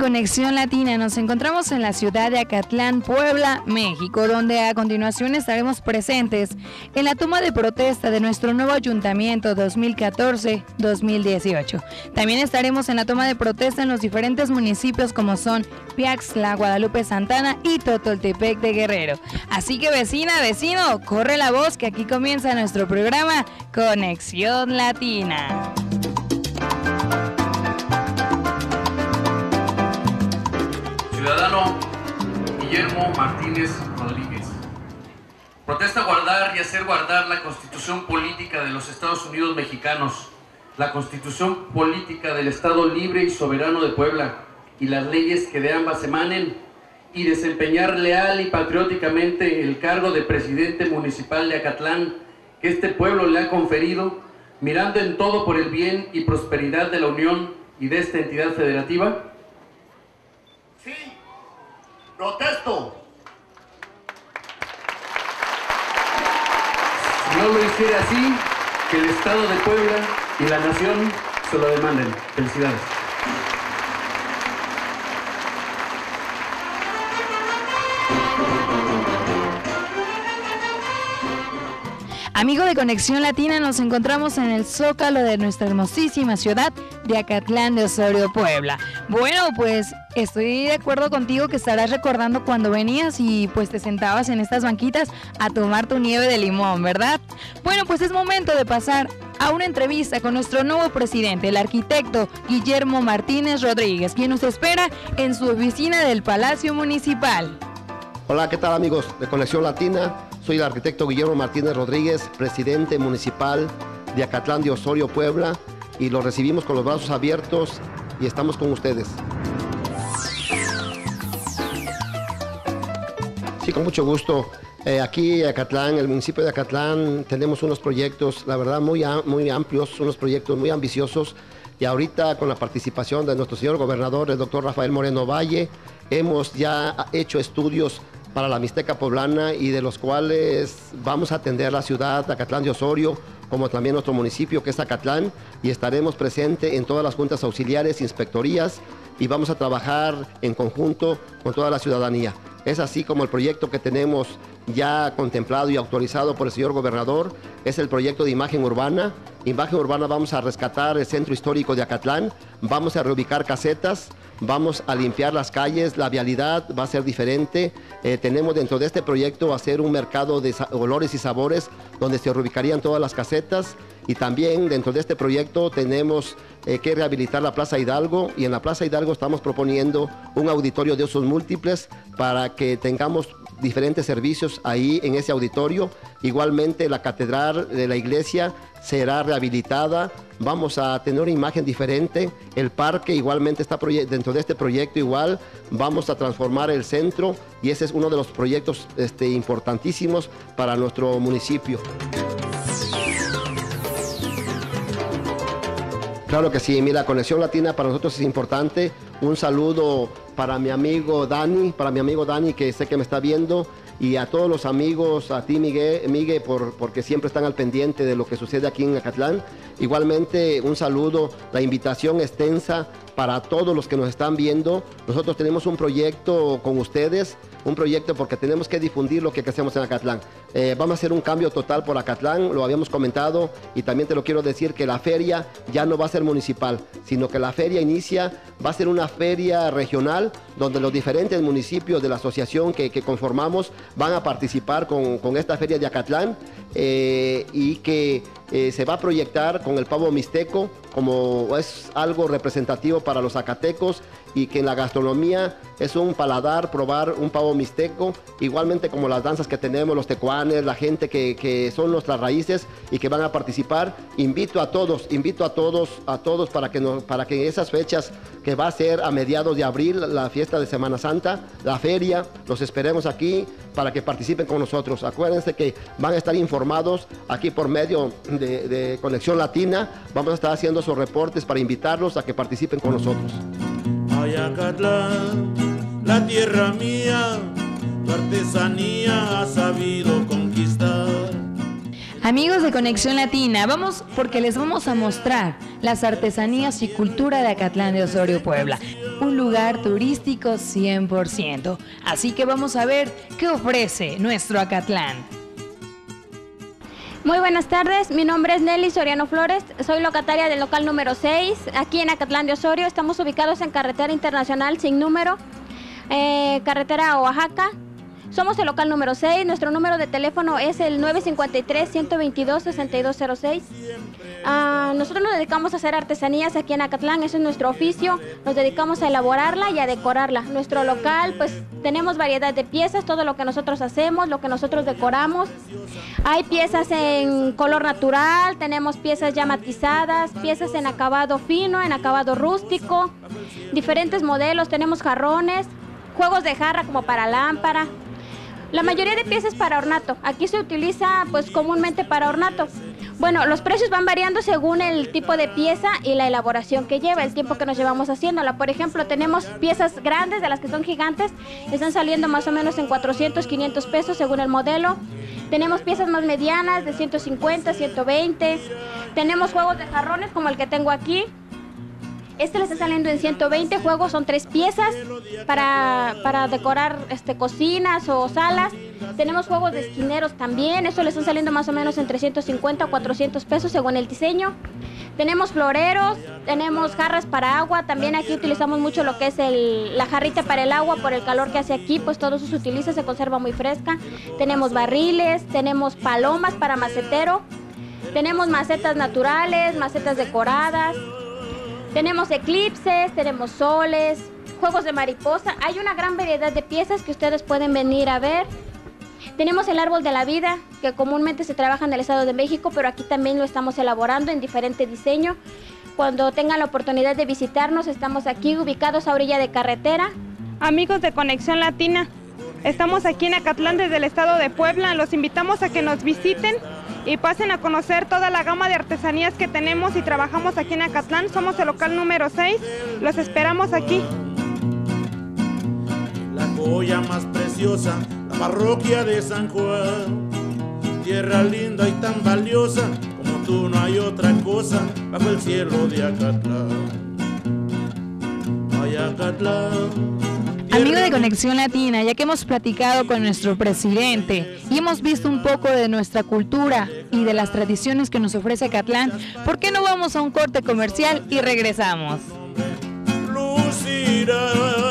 Conexión Latina, nos encontramos en la ciudad de Acatlán, Puebla, México, donde a continuación estaremos presentes en la toma de protesta de nuestro nuevo ayuntamiento 2014-2018. También estaremos en la toma de protesta en los diferentes municipios como son Piaxtla, Guadalupe Santana y Totoltepec de Guerrero. Así que vecina, vecino, corre la voz que aquí comienza nuestro programa Conexión Latina. Ciudadano Guillermo Martínez Rodríguez. Protesta guardar y hacer guardar la Constitución Política de los Estados Unidos Mexicanos, la Constitución Política del Estado Libre y Soberano de Puebla y las leyes que de ambas emanen, y desempeñar leal y patrióticamente el cargo de presidente municipal de Acatlán que este pueblo le ha conferido, mirando en todo por el bien y prosperidad de la Unión y de esta entidad federativa. Sí, protesto. Si no lo hiciera así, que el Estado de Puebla y la Nación se lo demanden. Felicidades. Amigo de Conexión Latina, nos encontramos en el Zócalo de nuestra hermosísima ciudad de Acatlán de Osorio, Puebla. Bueno, pues estoy de acuerdo contigo que estarás recordando cuando venías y pues te sentabas en estas banquitas a tomar tu nieve de limón, ¿verdad? Bueno, pues es momento de pasar a una entrevista con nuestro nuevo presidente, el arquitecto Guillermo Martínez Rodríguez, quien nos espera en su oficina del Palacio Municipal. Hola, ¿qué tal amigos de Conexión Latina? Soy el arquitecto Guillermo Martínez Rodríguez, presidente municipal de Acatlán de Osorio, Puebla, y los recibimos con los brazos abiertos y estamos con ustedes. Sí, con mucho gusto. Aquí en Acatlán, el municipio de Acatlán, tenemos unos proyectos, la verdad, muy amplios, unos proyectos muy ambiciosos, y ahorita con la participación de nuestro señor gobernador, el doctor Rafael Moreno Valle, hemos ya hecho estudios para la Mixteca Poblana y de los cuales vamos a atender la ciudad de Acatlán de Osorio, como también nuestro municipio que es Acatlán, y estaremos presentes en todas las juntas auxiliares, inspectorías, y vamos a trabajar en conjunto con toda la ciudadanía. Es así como el proyecto que tenemos ya contemplado y autorizado por el señor gobernador, es el proyecto de imagen urbana. Imagen urbana, vamos a rescatar el centro histórico de Acatlán, vamos a reubicar casetas, vamos a limpiar las calles, la vialidad va a ser diferente. Tenemos dentro de este proyecto hacer un mercado de olores y sabores donde se reubicarían todas las casetas, y también dentro de este proyecto tenemos que rehabilitar la Plaza Hidalgo, y en la Plaza Hidalgo estamos proponiendo un auditorio de usos múltiples para que tengamos diferentes servicios ahí en ese auditorio. Igualmente la catedral de la iglesia será rehabilitada, vamos a tener una imagen diferente, el parque igualmente está dentro de este proyecto, igual vamos a transformar el centro, y ese es uno de los proyectos importantísimos para nuestro municipio. Claro que sí, mira, Conexión Latina para nosotros es importante. Un saludo para mi amigo Dani, que sé que me está viendo, y a todos los amigos, a ti Miguel, porque siempre están al pendiente de lo que sucede aquí en Acatlán. Igualmente un saludo, la invitación extensa para todos los que nos están viendo. Nosotros tenemos un proyecto con ustedes, un proyecto porque tenemos que difundir lo que hacemos en Acatlán. Vamos a hacer un cambio total por Acatlán, lo habíamos comentado, y también te lo quiero decir que la feria ya no va a ser municipal, sino que la feria va a ser una feria regional donde los diferentes municipios de la asociación que conformamos van a participar con esta feria de Acatlán, y que se va a proyectar con el pavo mixteco como es algo representativo para los zacatecos, y que en la gastronomía es un paladar probar un pavo mixteco, igualmente como las danzas que tenemos, los tecuanes, la gente que son nuestras raíces y que van a participar. Invito a todos para que en esas fechas que va a ser a mediados de abril, la fiesta de Semana Santa, la feria, los esperemos aquí para que participen con nosotros. Acuérdense que van a estar informados aquí por medio de Conexión Latina, vamos a estar haciendo esos reportes para invitarlos a que participen con nosotros. Acatlán, la tierra mía, tu artesanía ha sabido conquistar. Amigos de Conexión Latina, vamos porque les vamos a mostrar las artesanías y cultura de Acatlán de Osorio, Puebla. Un lugar turístico 100%. Así que vamos a ver qué ofrece nuestro Acatlán. Muy buenas tardes, mi nombre es Nelly Soriano Flores, soy locataria del local número 6, aquí en Acatlán de Osorio. Estamos ubicados en Carretera Internacional Sin Número, carretera a Oaxaca. Somos el local número 6, nuestro número de teléfono es el 953-122-6206. Nosotros nos dedicamos a hacer artesanías aquí en Acatlán, eso es nuestro oficio, nos dedicamos a elaborarla y a decorarla. Nuestro local, pues tenemos variedad de piezas, todo lo que nosotros hacemos, lo que nosotros decoramos. Hay piezas en color natural, tenemos piezas ya matizadas, piezas en acabado fino, en acabado rústico, diferentes modelos, tenemos jarrones, juegos de jarra como para lámpara. La mayoría de piezas para ornato. Aquí se utiliza pues comúnmente para ornato. Bueno, los precios van variando según el tipo de pieza y la elaboración que lleva, el tiempo que nos llevamos haciéndola. Por ejemplo, tenemos piezas grandes, de las que son gigantes, están saliendo más o menos en 400, 500 pesos según el modelo. Tenemos piezas más medianas de 150, 120. Tenemos juegos de jarrones como el que tengo aquí. Este le está saliendo en 120 juegos, son 3 piezas para decorar cocinas o salas. Tenemos juegos de esquineros también, eso le están saliendo más o menos en 350 o 400 pesos según el diseño. Tenemos floreros, tenemos jarras para agua, también aquí utilizamos mucho lo que es la jarrita para el agua, por el calor que hace aquí, pues todo eso se utiliza, se conserva muy fresca. Tenemos barriles, tenemos palomas para macetero, tenemos macetas naturales, macetas decoradas. Tenemos eclipses, tenemos soles, juegos de mariposa. Hay una gran variedad de piezas que ustedes pueden venir a ver. Tenemos el árbol de la vida, que comúnmente se trabaja en el Estado de México, pero aquí también lo estamos elaborando en diferente diseño. Cuando tengan la oportunidad de visitarnos, estamos aquí ubicados a orilla de carretera. Amigos de Conexión Latina, estamos aquí en Acatlán desde el Estado de Puebla. Los invitamos a que nos visiten y pasen a conocer toda la gama de artesanías que tenemos y trabajamos aquí en Acatlán. Somos el local número 6, los esperamos aquí. La joya más preciosa, la parroquia de San Juan, tierra linda y tan valiosa, como tú no hay otra cosa bajo el cielo de Acatlán. Ay, Acatlán. Amigo de Conexión Latina, ya que hemos platicado con nuestro presidente y hemos visto un poco de nuestra cultura y de las tradiciones que nos ofrece Acatlán, ¿por qué no vamos a un corte comercial y regresamos? Lucirá.